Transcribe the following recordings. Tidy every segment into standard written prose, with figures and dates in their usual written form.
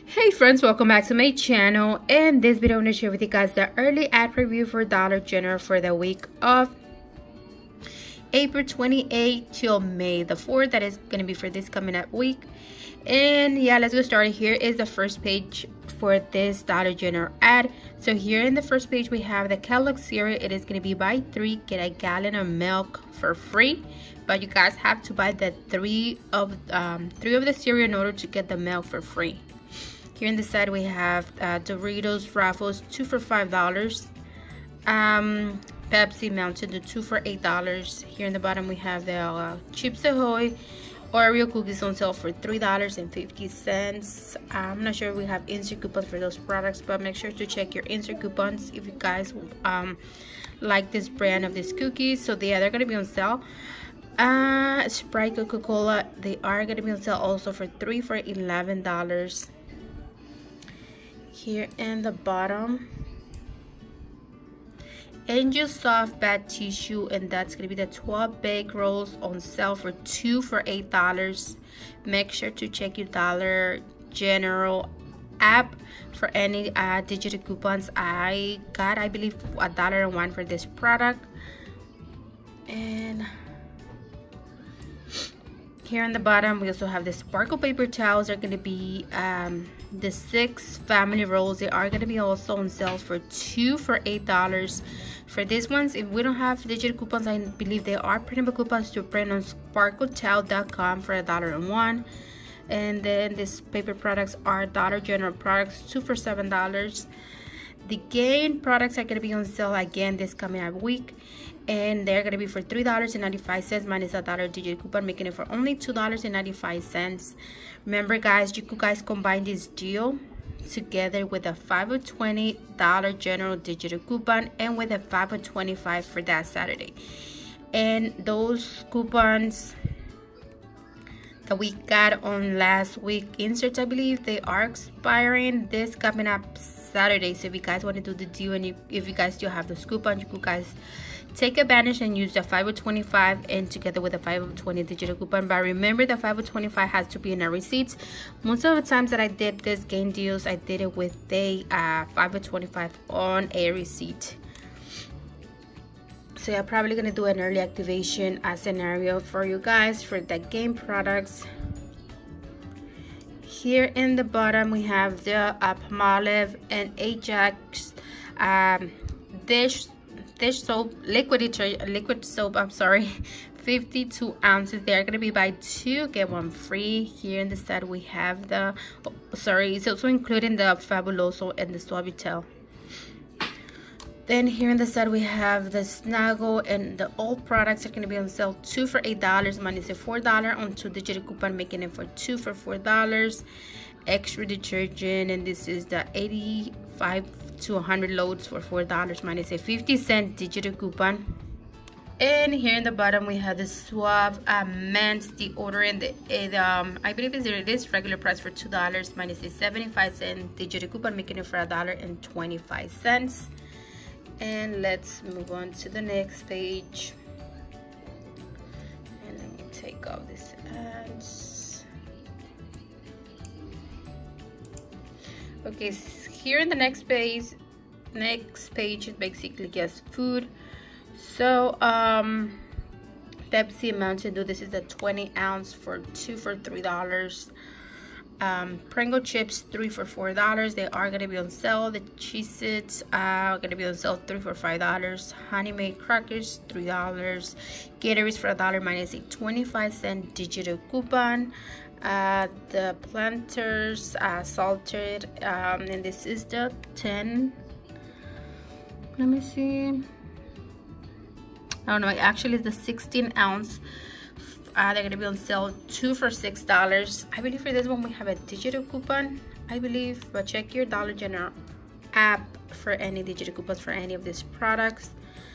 Hey friends, welcome back to my channel. In this video, I'm going to share with you guys the early ad preview for Dollar General for the week of April 28th till May the 4th. That is going to be for this coming up week. And yeah, let's get started. Here is the first page for this Dollar General ad. So here in the first page, we have the Kellogg cereal. It is going to be buy 3, get a gallon of milk for free. But you guys have to buy the three of the cereal in order to get the milk for free. Here on the side we have Doritos Ruffles, 2 for $5. Pepsi Mountain Dew, 2 for $8. Here in the bottom we have the Chips Ahoy Oreo cookies on sale for $3.50. I'm not sure if we have insert coupons for those products, but make sure to check your insert coupons if you guys like this brand of these cookies. So they're going to be on sale. Sprite Coca-Cola, they are going to be on sale also for $3 for $11. Here in the bottom, Angel Soft Bad Tissue, and that's going to be the 12 bake rolls on sale for $2 for $8. Make sure to check your Dollar General app for any digital coupons. I got, I believe, $1.01 for this product. And here on the bottom we also have the Sparkle paper towels. They're going to be the 6 family rolls. They are going to be also on sale for $2 for $8. For these ones, if we don't have digital coupons, I believe they are printable coupons to print on sparkletowel.com for $1.01. And then these paper products are Dollar General products, 2 for $7. The Gain products are going to be on sale again this coming up week, and they're going to be for $3.95 minus a $1 digital coupon, making it for only $2.95. Remember guys, you could combine this deal together with a $5 of $20 Dollar General digital coupon and with a $5 of $25 for that Saturday. And those coupons that we got on last week inserts, I believe they are expiring this coming up Saturday. So if you guys want to do the deal, and if you guys still have those coupons, you guys take advantage and use the $5 of $25 and together with the $5 of $20 digital coupon. But remember, the $5 of $25 has to be in a receipt. Most of the times that I did this Gain deals, I did it with the $5 of $25 on a receipt. So I'm probably gonna do an early activation scenario for you guys for the Gain products. Here in the bottom we have the Palmolive and Ajax dish soap, liquid soap, I'm sorry, 52 ounces. They're gonna be buy 2 get 1 free. Here in the side we have the it's also including the Fabuloso and the Suavitel. Then here in the side we have the Snuggle, and the old products are going to be on sale 2 for $8 minus a $4 on 2 digital coupon, making it for $2 for $4. Extra detergent, and this is the 85 to 100 loads for $4 minus a 50-cent digital coupon. And here in the bottom we have the Suave men's deodorant. I believe it is regular price for $2 minus a 75-cent digital coupon, making it for $1.25. And let's move on to the next page. And let me take off this ads. Okay, here in the next page is basically just food. So Pepsi Mountain Dew, this is the 20 ounce for 2 for $3. Pringle chips, 3 for $4. They are going to be on sale. The Cheez-Its are going to be on sale 3 for $5. Honey Made crackers, $3. Gatorades for $1 minus a 25-cent digital coupon. The Planters salted, and this is the 10. Let me see. I don't know. Actually, it's the 16 ounce. They're going to be on sale 2 for $6. I believe for this one we have a digital coupon, I believe, but check your Dollar General app for any digital coupons for any of these products.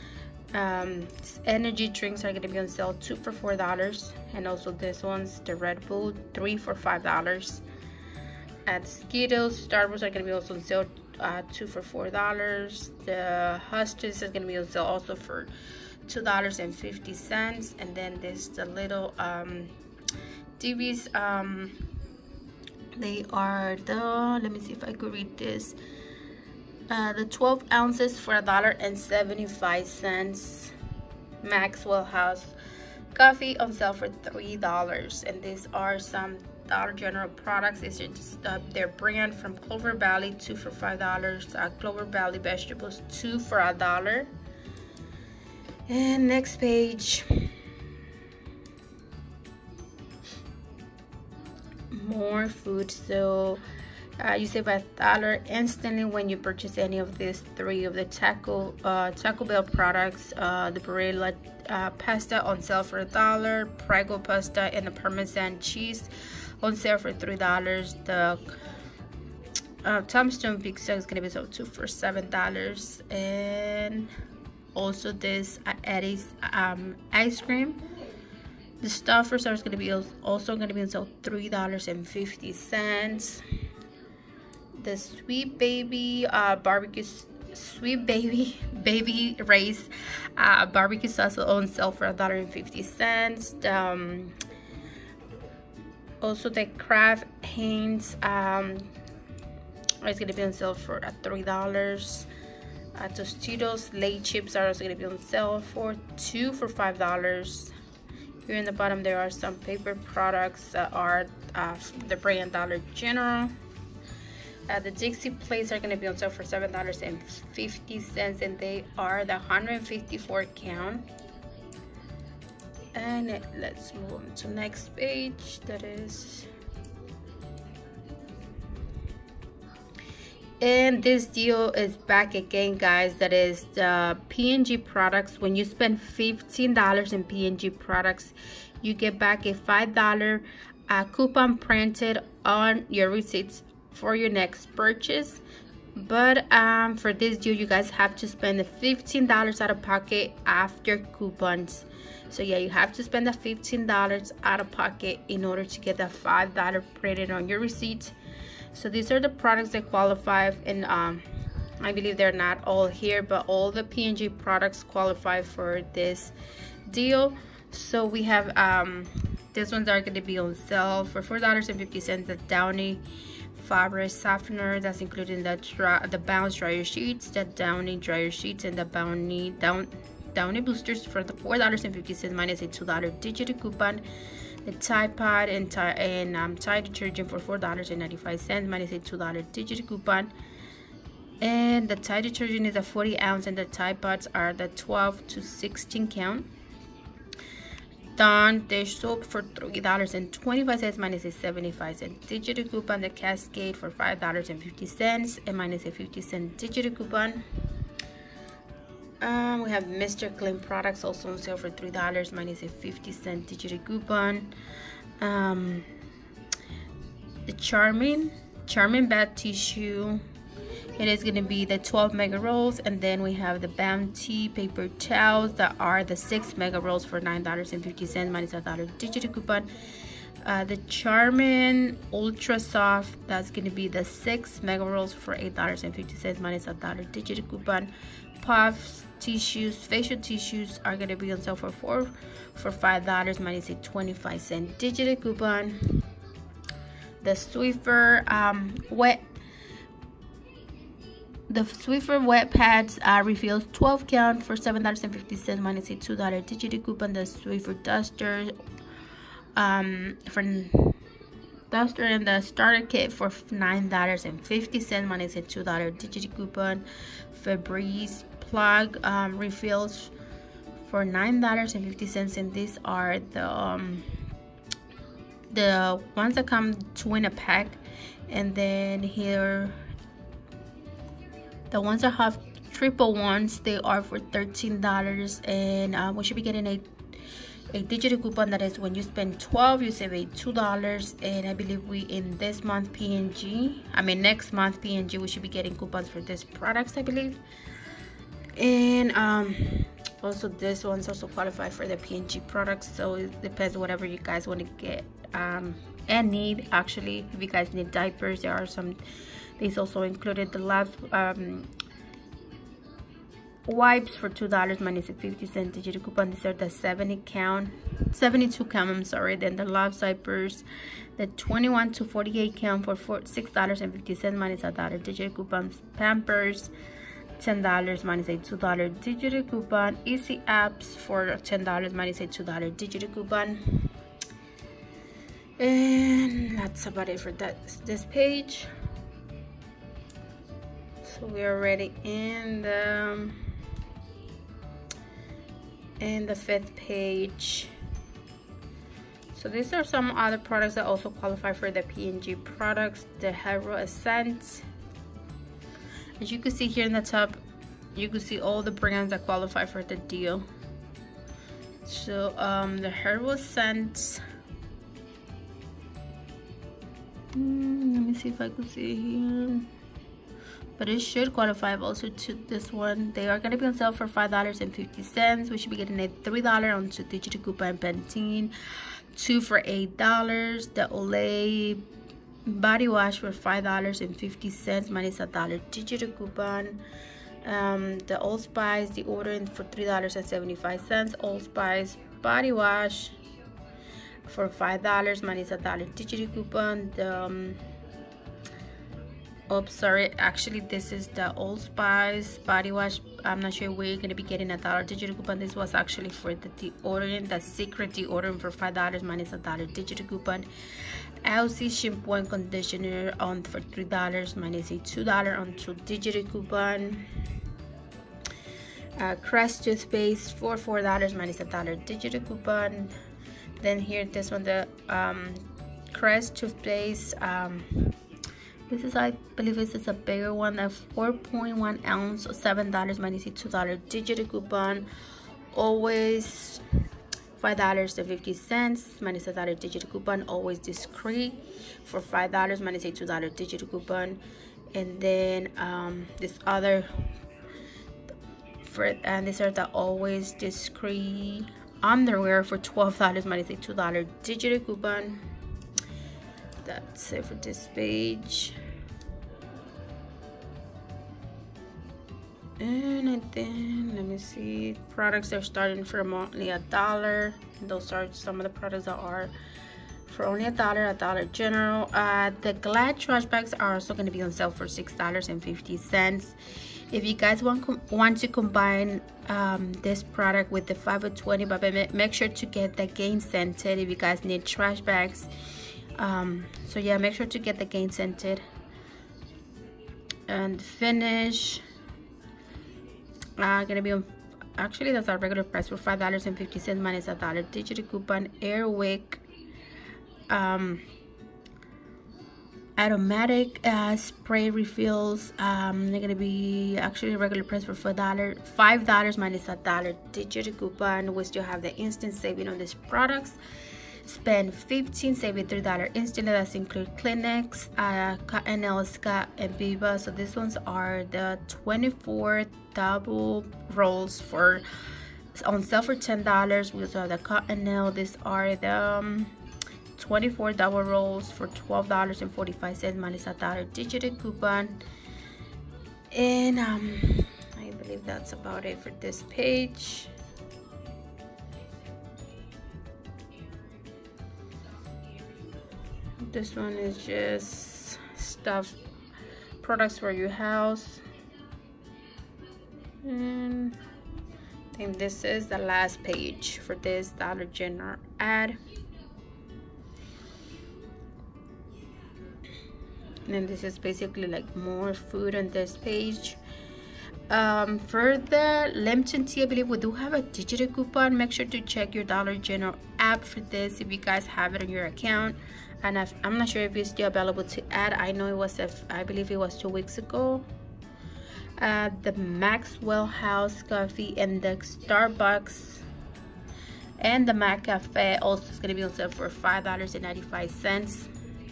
Energy drinks are going to be on sale 2 for $4, and also this one's the Red Bull 3 for $5. At Skittles, Starburst are going to be also on sale 2 for $4. The Hostess is going to be on sale also for $2.50. And then there's the little DV's They are the, let me see if I could read this, the 12 ounces for $1.75. Maxwell House coffee on sale for $3. And these are some Dollar General products. These are just their brand from Clover Valley, 2 for $5. Clover Valley vegetables, 2 for $1. And next page, more food. So you save $1 instantly when you purchase any of these 3 of the Taco Bell products. The Barilla pasta on sale for $1, Prego pasta and the Parmesan cheese on sale for $3. The Tombstone pizza is gonna be sold 2 for $7. And also this Eddie's ice cream. The stuffers are going to be also going to be sold $3.50. The Sweet Baby barbecue, Sweet Baby Ray's barbecue sauce on sale for $1.50. Also the Kraft Heinz is going to be on sale for $3. Tostitos Lay's chips are also going to be on sale for 2 for $5. Here in the bottom there are some paper products that are the brand Dollar General. The Dixie plates are going to be on sale for $7.50, and they are the 154 count. And let's move on to next page. That is, and this deal is back again, guys. That is the P&G products. When you spend $15 in P&G products, you get back a $5 coupon printed on your receipts for your next purchase. But for this deal, you guys have to spend the $15 out of pocket after coupons. So yeah, you have to spend the $15 out of pocket in order to get the $5 printed on your receipt. So these are the products that qualify, and I believe they're not all here, but all the P&G products qualify for this deal. So we have these ones are going to be on sale for $4.50. The Downy fabric softener, that's included in the Bounce dryer sheets, the Downy dryer sheets, and the Downy boosters for the $4.50 minus a $2 digital coupon. The Tide Pod and Tide detergent for $4.95 minus a $2 digital coupon. And the Tide detergent is a 40 ounce, and the Tide Pods are the 12 to 16 count. Dawn dish soap for $3.25 minus a 75-cent digital coupon. The Cascade for $5.50 and minus a 50-cent digital coupon. We have Mr. Clean products also on sale for $3 minus a 50-cent digital coupon. The Charmin bath tissue, it is going to be the 12 mega rolls. And then we have the Bounty paper towels that are the 6 mega rolls for $9.50 minus a $1 digital coupon. The Charmin Ultra Soft, that's going to be the 6 mega rolls for $8.50 minus a $1 digital coupon. Puffs tissues, facial tissues are going to be on sale for $5 minus a 25-cent digital coupon. The Swiffer wet pads refills 12 count for $7.50 minus a $2 digital coupon. The Swiffer duster and the starter kit for $9.50 minus a $2 digital coupon. Febreze plug refills for $9.50, and these are the ones that come 2 in a pack. And then here, the ones that have triple ones, they are for $13, and we should be getting a digital coupon. That is, when you spend 12, you save a $2. And I believe next month P&G, we should be getting coupons for these products, I believe. And also this one's also qualify for the P&G products, so it depends whatever you guys want to get and need. Actually, if you guys need diapers, there are some. These also included the Love wipes for $2 minus a 50-cent digital coupon. These are the 72 count, I'm sorry. Then the Love diapers, The 21 to 48 count for $6.50 minus $1 digital coupon. Pampers, $10 minus a $2 digital coupon. Easy apps for $10 minus a $2 digital coupon. And that's about it for this page. So we are already in the fifth page. So these are some other products that also qualify for the P&G products. The Hero Ascent. As you can see here in the top, you can see all the brands that qualify for the deal. So the Hero Ascent. Let me see if I can see here. But it should qualify also to this one. They are going to be on sale for $5.50. We should be getting a $3 on two digital coupon Pantene, 2 for $8. The Olay body wash for $5.50 minus $1 digital coupon. The Old Spice deodorant for $3.75. Old Spice body wash for $5 minus $1 digital coupon. Oops, sorry, actually this is the Old Spice body wash. I'm not sure where you're gonna be getting $1 digital coupon. This was actually for the deodorant, the secret deodorant for $5 minus $1 digital coupon. LC shampoo and conditioner on for $3 minus a $2 on two digital coupon. Crest toothpaste for $4 minus $1 digital coupon. Then here, this one, the Crest toothpaste. This is, I believe this is a bigger one, a 4.1 ounce, so $7 minus a $2 digital coupon. Always $5.50 minus $1 digital coupon. Always Discreet for $5 minus a $2 digital coupon. And then this other and these are the Always Discreet underwear for $12 minus a $2 digital coupon. That's it for this page. And then let me see, products are starting from only $1. Those are some of the products that are for only $1 general. The Glad trash bags are also going to be on sale for $6.50. If you guys want to combine this product with the 520, but make sure to get the Gain Scented if you guys need trash bags. So yeah, make sure to get the Gain Scented. And Finish gonna be on, actually that's our regular price for $5.50 minus $1 digital coupon. Airwick automatic spray refills, they're gonna be actually regular price for $5 minus $1 digital coupon. We still have the instant saving on these products. Spend $15, save a $3 instantly. That's include Kleenex, Cottonelle, Scott, and Viva. So these ones are the 24 double rolls for on sale for $10. We also have the Cottonelle. These are the 24 double rolls for $12.45 minus $1 digital coupon. And I believe that's about it for this page. This one is just stuff, products for your house. And I think this is the last page for this Dollar General ad. And then this is basically like more food on this page. For the Lipton tea, I believe we do have a digital coupon. Make sure to check your Dollar General app for this if you guys have it on your account. And I'm not sure if it's still available to add. I know it was, I believe it was 2 weeks ago. The Maxwell House Coffee and the Starbucks and the Mac Cafe also is going to be on sale for $5.95.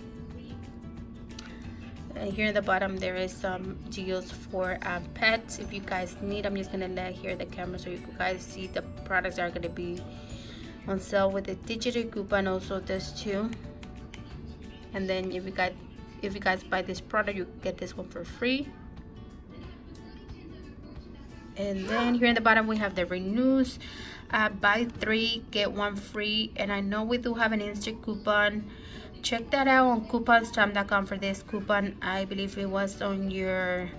And here at the bottom there is some deals for pets. If you guys need, I'm just going to let here the camera so you guys see the products that are going to be on sale with the digital coupon. Also this too. And then if you guys buy this product, you get this one for free. And then here in the bottom we have the Renews, buy 3 get 1 free. And I know we do have an instant coupon check that out on couponstamp.com for this coupon. I believe it was on your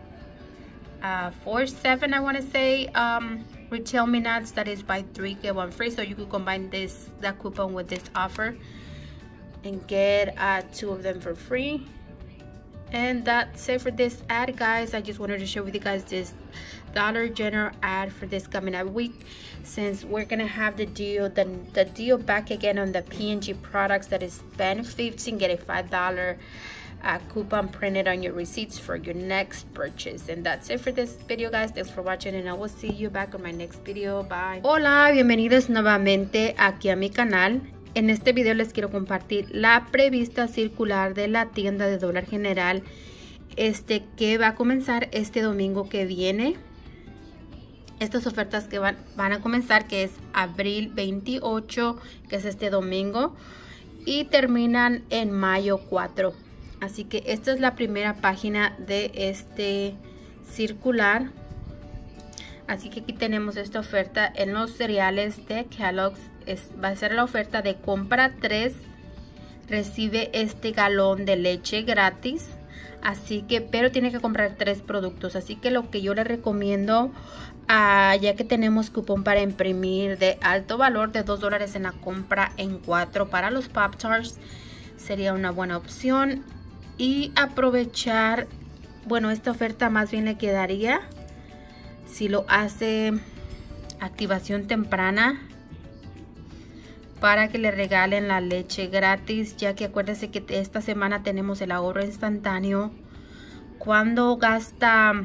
4/7, I want to say, retail minutes, that is buy 3 get 1 free. So you could combine that coupon with this offer and get 2 of them for free. And that's it for this ad, guys. I just wanted to share with you guys this Dollar General ad for this coming up week, since we're gonna have the deal back again on the P&G products, that is spend $15 get a $5 coupon printed on your receipts for your next purchase. And that's it for this video, guys. Thanks for watching, and I will see you back on my next video. Bye. Hola, bienvenidos nuevamente aquí a mi canal. En este video les quiero compartir la prevista circular de la tienda de Dollar General, que va a comenzar este domingo que viene. Estas ofertas que van a comenzar, que es abril 28, que es este domingo, y terminan en mayo 4. Así que esta es la primera página de este circular. Así que aquí tenemos esta oferta en los cereales de Kellogg's. Va a ser la oferta de compra 3, recibe este galón de leche gratis. Así que, pero tiene que comprar 3 productos. Así que lo que yo le recomiendo, ya que tenemos cupón para imprimir de alto valor de $2 en la compra en 4 para los Pop-Tarts, sería una buena opción. Y aprovechar, bueno, esta oferta más bien le quedaría si lo hace activación temprana, para que le regalen la leche gratis, ya que acuérdense que esta semana tenemos el ahorro instantáneo. Cuando gasta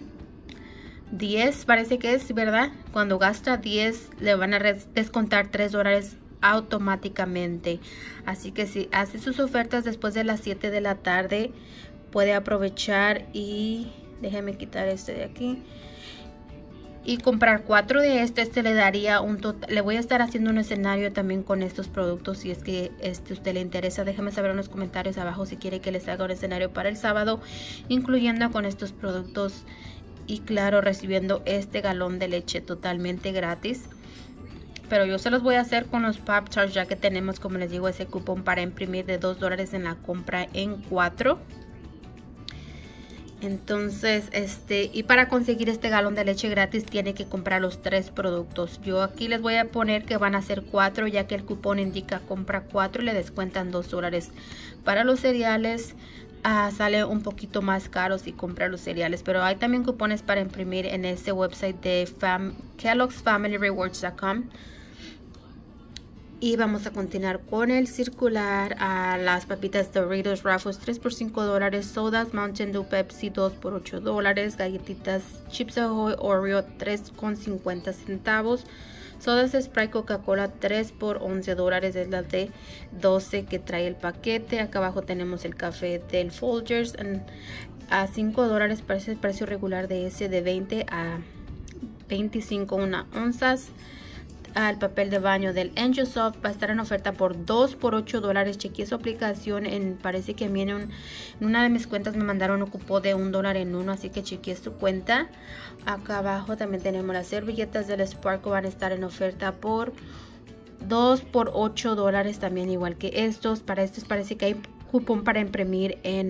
10, parece que es, ¿verdad? Cuando gasta 10 le van a descontar $3 automáticamente. Así que si hace sus ofertas después de las 7 de la tarde, puede aprovechar y déjenme quitar este de aquí y comprar 4 de este le daría un total. Le voy a estar haciendo un escenario también con estos productos, si es que usted le interesa. Déjame saber en los comentarios abajo si quiere que les haga un escenario para el sábado, incluyendo con estos productos, y claro, recibiendo este galón de leche totalmente gratis. Pero yo se los voy a hacer con los Pop-Tarts, ya que tenemos, como les digo, ese cupón para imprimir de $2 en la compra en 4. Entonces, y para conseguir este galón de leche gratis tiene que comprar los 3 productos. Yo aquí les voy a poner que van a ser 4, ya que el cupón indica compra 4 y le descuentan $2. Para los cereales sale un poquito más caro si compra los cereales, pero hay también cupones para imprimir en este website de kellogg'sfamilyrewards.com. Y vamos a continuar con el circular. Las papitas Doritos Ruffles 3 por $5, sodas Mountain Dew Pepsi 2 por $8, galletitas Chips Ahoy Oreo 3,50 centavos, sodas Sprite Coca-Cola 3 por $11, es la de 12 que trae el paquete. Acá abajo tenemos el café del Folgers a $5, parece el precio regular de ese, de 20 a 25 onzas. El papel de baño del Angel Soft va a estar en oferta por 2 por $8. Chequeé su aplicación, parece que a mí en una de mis cuentas me mandaron un cupón de $1 en 1, así que chequeé su cuenta. Acá abajo también tenemos las servilletas del Sparkle, van a estar en oferta por 2 por $8 también, igual que estos. Para estos parece que hay cupón para imprimir en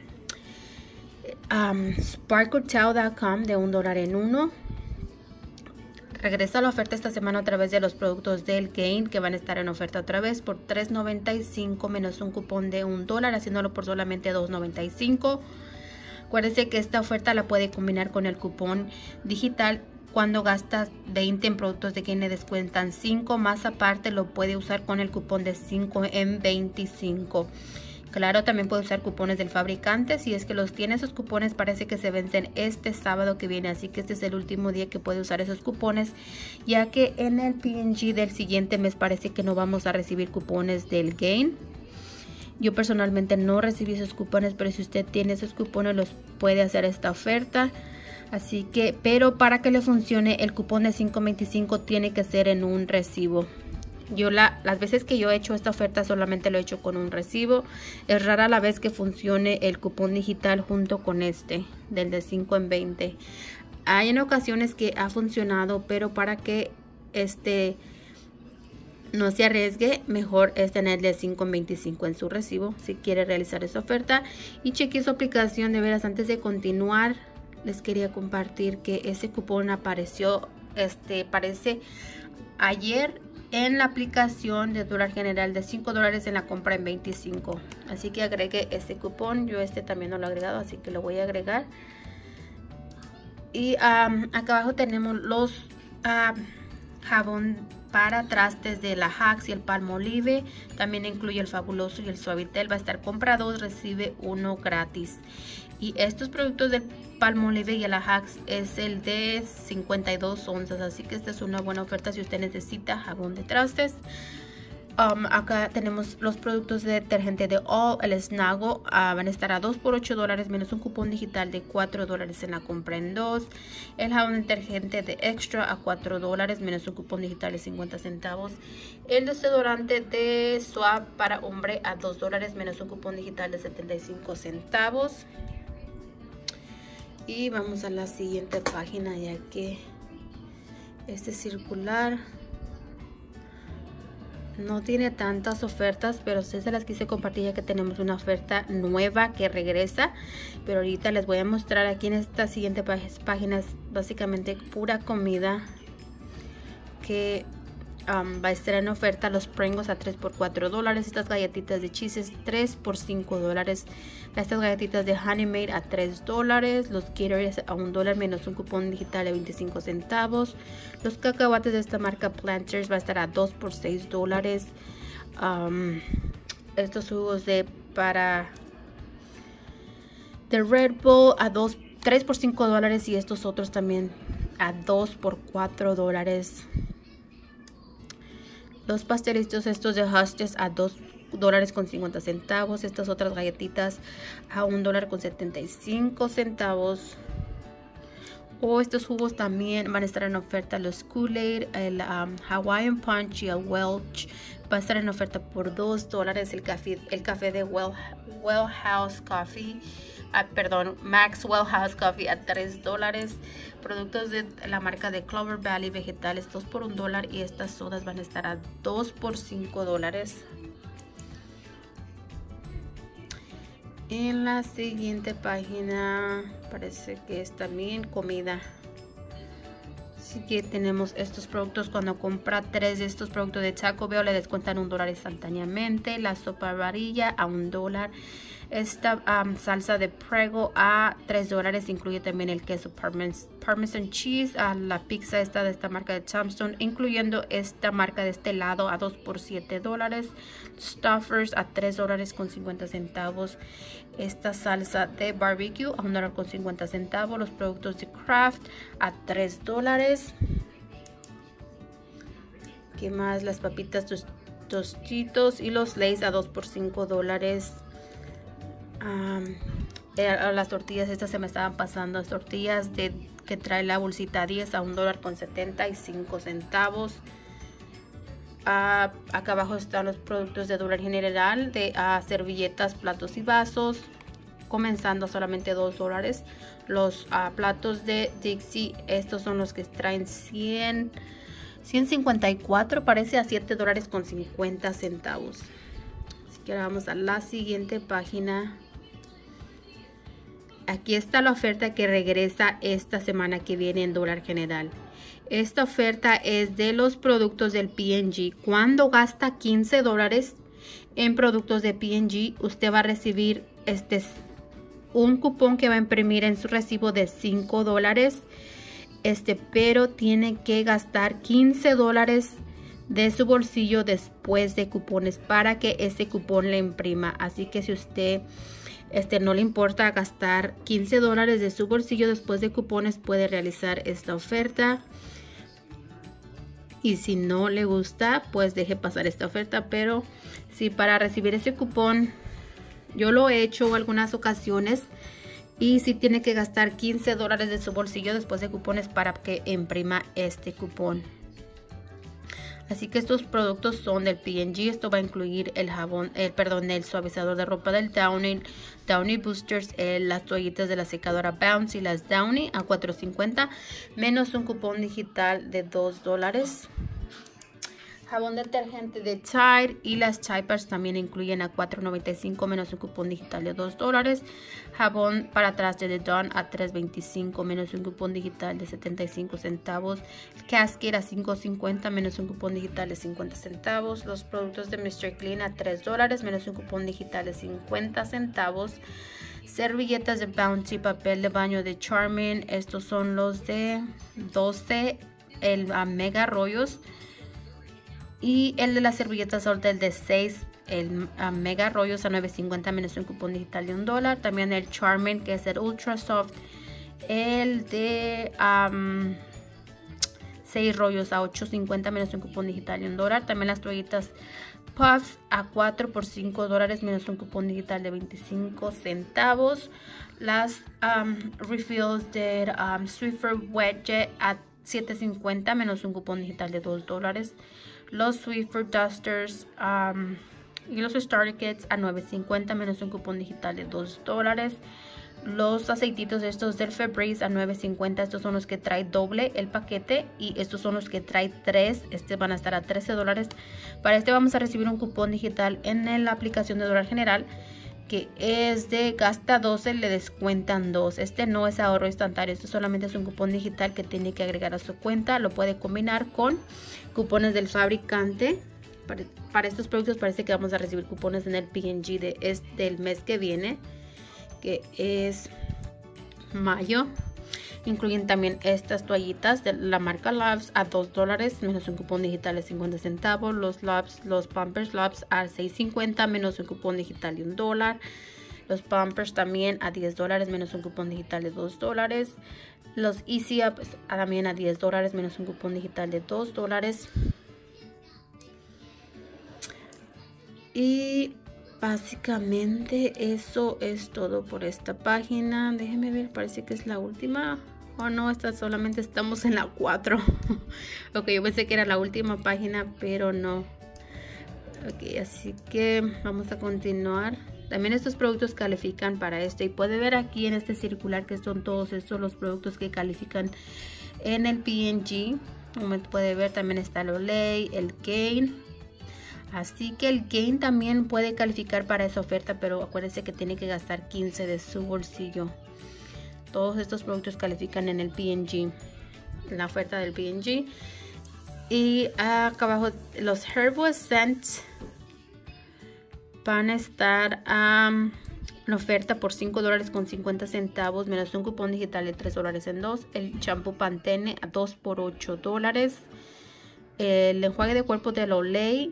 sparkletowel.com de $1 en 1. Regresa la oferta esta semana a través de los productos del Gain, que van a estar en oferta otra vez por $3.95 menos un cupón de $1, haciéndolo por solamente $2.95. Acuérdense que esta oferta la puede combinar con el cupón digital. Cuando gastas 20 en productos de Gain le descuentan 5, más aparte lo puede usar con el cupón de 5 en 25. Claro, también puede usar cupones del fabricante. Si es que los tiene, esos cupones parece que se vencen este sábado que viene, así que este es el último día que puede usar esos cupones, ya que en el P&G del siguiente mes parece que no vamos a recibir cupones del Gain. Yo personalmente no recibí esos cupones, pero si usted tiene esos cupones los puede hacer esta oferta. Así que, pero para que le funcione el cupón de $5.25 tiene que ser en un recibo. Yo las veces que yo he hecho esta oferta solamente lo he hecho con un recibo. Es rara la vez que funcione el cupón digital junto con del de 5 en 20. Hay en ocasiones que ha funcionado, pero para que no se arriesgue, mejor es tenerle 5.25 en su recibo si quiere realizar esa oferta. Y cheque su aplicación. De veras, antes de continuar, les quería compartir que ese cupón apareció, parece ayer en la aplicación de Dollar General de $5 en la compra en 25. Así que agregué este cupón. Yo también no lo he agregado, así que lo voy a agregar. Y acá abajo tenemos los jabón para trastes de la Hacks y el Palmolive. También incluye el Fabuloso y el Suavitel. Va a estar compra 2, recibe 1 gratis. Y estos productos del Palmolive y el Hacks es el de 52 onzas. Así que esta es una buena oferta si usted necesita jabón de trastes. Acá tenemos los productos de detergente de All, el Snago, van a estar a 2 por $8 menos un cupón digital de $4 en la compra en 2. El jabón detergente de Extra a $4 menos un cupón digital de 50 centavos. El desodorante de Suave para hombre a $2 menos un cupón digital de 75 centavos. Y vamos a la siguiente página, ya que este circular no tiene tantas ofertas, pero sí se las quise compartir ya que tenemos una oferta nueva que regresa. Pero ahorita les voy a mostrar aquí en esta siguiente página, es básicamente pura comida que va a estar en oferta. Los Pringles a 3 por $4. Estas galletitas de Cheeses 3 por $5. Estas galletitas de Honey Made a $3. Los Gatorade a $1 menos un cupón digital de 25 centavos. Los cacahuates de esta marca Planters va a estar a 2 por $6. Estos jugos de Red Bull a 3 por $5 y estos otros también a 2 por $4. Los pastelitos estos de Hostess a $2 con 50 centavos. Estas otras galletitas a $1 con 75 centavos. O estos jugos también van a estar en oferta. Los Kool-Aid, el Hawaiian Punch y el Welch va a estar en oferta por $2. El café de Well House Coffee, Maxwell House Coffee a $3. Productos de la marca de Clover Valley vegetales 2 por $1 y estas sodas van a estar a 2 por $5. En la siguiente página parece que es también comida. Así que tenemos estos productos. Cuando compra 3 de estos productos de Taco Bell le descuentan $1 instantáneamente. La sopa varilla a $1. Esta salsa de Prego a $3. Incluye también el queso Parmesan Cheese. La pizza de esta marca de Tombstone, incluyendo esta marca de este lado, a 2 por $7. Stuffers a $3 con 50 centavos. Esta salsa de barbecue a $1 con 50 centavos. Los productos de Kraft a $3. ¿Qué más? Las papitas Tostitos y los Lay's a 2 por $5. Las tortillas estas se me estaban pasando. Las tortillas que trae la bolsita 10 a $1 con 75 centavos. Acá abajo están los productos de Dollar General de servilletas, platos y vasos, comenzando solamente $2. Los platos de Dixie, estos son los que traen 154, parece, a $7 con 50 centavos. Así que ahora vamos a la siguiente página. Aquí está la oferta que regresa esta semana que viene en Dollar General. Esta oferta es de los productos del P&G. Cuando gasta $15 en productos de P&G, usted va a recibir un cupón que va a imprimir en su recibo de $5. Pero tiene que gastar $15 de su bolsillo después de cupones para que ese cupón le imprima. Así que si usted no le importa gastar $15 de su bolsillo después de cupones, puede realizar esta oferta. Y si no le gusta, pues deje pasar esta oferta. Pero si para recibir ese cupón, yo lo he hecho algunas ocasiones, y si tiene que gastar $15 de su bolsillo después de cupones para que imprima este cupón. Así que estos productos son del P&G. Esto va a incluir el el suavizador de ropa del Downy Boosters, las toallitas de la secadora Bounce y las Downy a $4.50 menos un cupón digital de $2. Jabón detergente de Tide y las Chipers también incluyen a $4.95 menos un cupón digital de $2. Jabón para trastes de Dawn a $3.25 menos un cupón digital de 75 centavos. Cascade a $5.50 menos un cupón digital de 50 centavos. Los productos de Mr. Clean a $3 menos un cupón digital de 50 centavos. Servilletas de Bounty, papel de baño de Charmin. Estos son los de 12, el mega rollos. Y el de las servilletas solta, el de 6, el mega rollos a $9.50 menos un cupón digital de $1. También el Charmin, que es el Ultra Soft, el de 6 rollos a $8.50 menos un cupón digital de $1. También las toallitas Puffs a 4 por $5 menos un cupón digital de 25 centavos. Las refills de Swiffer Wedget a $7.50 menos un cupón digital de $2. Los Swiffer Dusters y los Starter Kits a $9.50 menos un cupón digital de $2. Los aceititos estos del Febreze a $9.50. Estos son los que trae doble el paquete y estos son los que trae 3. Este van a estar a $13. Para este vamos a recibir un cupón digital en la aplicación de Dollar General, que es de gasta 12, le descuentan 2. Este no es ahorro instantáneo, esto solamente es un cupón digital que tiene que agregar a su cuenta. Lo puede combinar con cupones del fabricante. Para estos productos parece que vamos a recibir cupones en el P&G del mes que viene, que es mayo. Incluyen también estas toallitas de la marca Luvs a $2 menos un cupón digital de 50 centavos. Los Pampers Luvs a $6.50 menos un cupón digital de $1. Los Pampers también a $10 menos un cupón digital de $2. Los Easy Up también a $10 menos un cupón digital de $2. Y básicamente eso es todo por esta página. Déjenme ver, parece que es la última. Oh no, esta solamente estamos en la 4. Ok, yo pensé que era la última página, pero no. Ok, así que vamos a continuar. También estos productos califican para esto. Y puede ver aquí en este circular que son todos estos los productos que califican en el P&G. Como puede ver, también está el Olay, el Gain. Así que el Gain también puede calificar para esa oferta, pero acuérdense que tiene que gastar 15 de su bolsillo. Todos estos productos califican en el P&G, en la oferta del P&G. Y acá abajo los Herbal Scents van a estar en oferta por $5.50 menos un cupón digital de $3 en 2. El champú Pantene a 2 por $8. El enjuague de cuerpo de Olay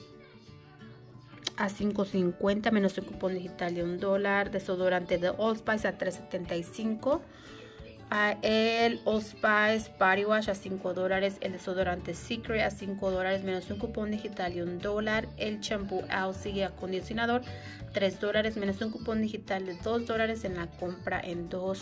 a $5.50 menos un cupón digital de $1. Desodorante de Old Spice a $3.75. El Old Spice Body Wash a $5. El desodorante Secret a $5 menos un cupón digital de $1. El champú Aussie acondicionador $3 menos un cupón digital de $2 en la compra en 2.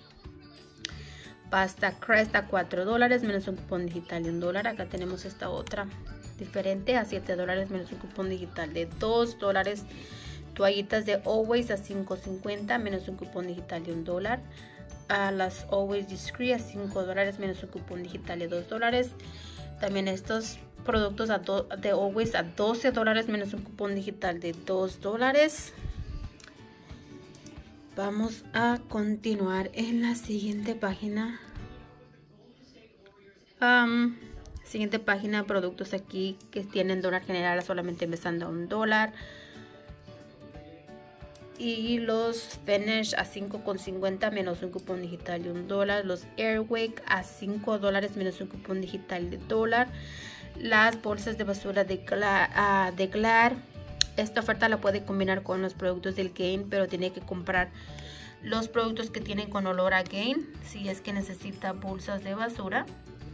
Pasta Crest a $4 menos un cupón digital de $1. Acá tenemos esta otra diferente a $7 menos un cupón digital de $2. Toallitas de Always a $5.50 menos un cupón digital de $1. A las Always Discreet a $5 menos un cupón digital de $2. También estos productos de Always a $12 menos un cupón digital de $2. Vamos a continuar en la siguiente página. Siguiente página, productos aquí que tienen Dollar General solamente empezando a $1. Y los Finish a $5.50 menos un cupón digital de $1. Los Airwick a $5 menos un cupón digital de $1. Las bolsas de basura de Glad. Esta oferta la puede combinar con los productos del Gain, pero tiene que comprar los productos que tienen con olor a Gain si es que necesita bolsas de basura.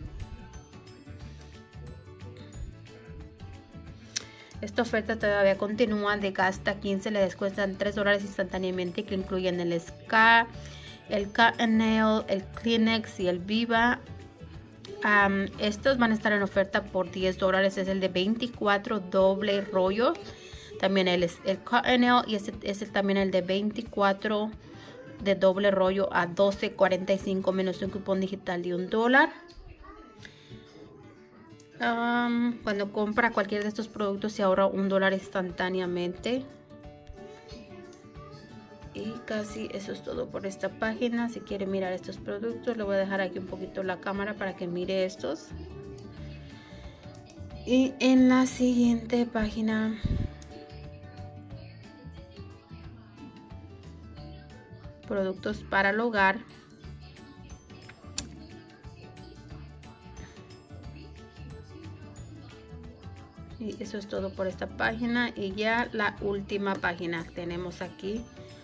Esta oferta todavía continúa. De gasta 15 le descuentan $3 instantáneamente, que incluyen el Ska, el Cottonelle, el Kleenex y el Viva. Estos van a estar en oferta por $10. Es el de 24 doble rollo. También el Cottonelle, y es también el de 24 de doble rollo a $12.45 menos un cupón digital de $1. Cuando compra cualquier de estos productos se ahorra $1 instantáneamente. Y casi eso es todo por esta página. Si quiere mirar estos productos, le voy a dejar aquí un poquito la cámara para que mire estos. Y en la siguiente página productos para el hogar. Y eso es todo por esta página. Y ya la última página tenemos aquí.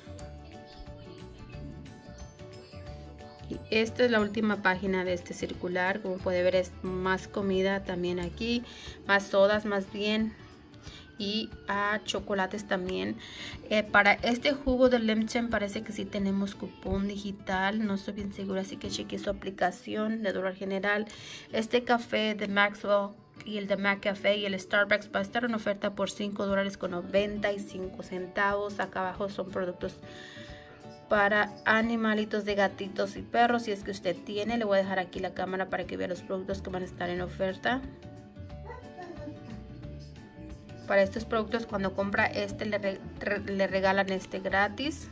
Y esta es la última página de este circular. Como puede ver, es más comida también aquí, más sodas más bien, y chocolates también. Para este jugo de Lipton parece que sí tenemos cupón digital, no estoy bien segura, así que cheque su aplicación de Dollar General. Este café de Maxwell y el de McCafe y el Starbucks va a estar en oferta por $5.95. Acá abajo son productos para animalitos de gatitos y perros. Si es que usted tiene, le voy a dejar aquí la cámara para que vea los productos que van a estar en oferta. Para estos productos, cuando compra este, le regalan este gratis.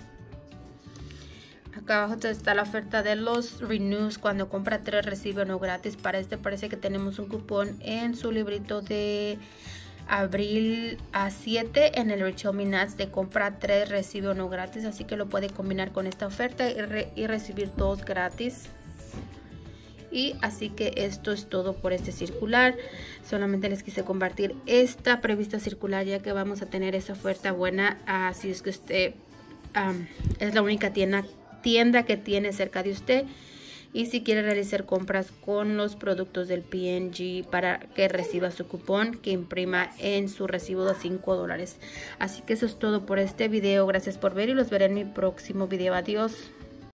Acá abajo está la oferta de los Renews. Cuando compra 3 recibe uno gratis. Para este parece que tenemos un cupón en su librito de abril a 7 en el Retail Me Nuts de compra 3 recibe uno gratis. Así que lo puede combinar con esta oferta y recibir 2 gratis. Y así que esto es todo por este circular. Solamente les quise compartir esta prevista circular, ya que vamos a tener esa oferta buena. Así es que usted es la única tienda que tiene cerca de usted. Y si quiere realizar compras con los productos del P&G para que reciba su cupón que imprima en su recibo de $5. Así que eso es todo por este video. Gracias por ver y los veré en mi próximo video. Adiós.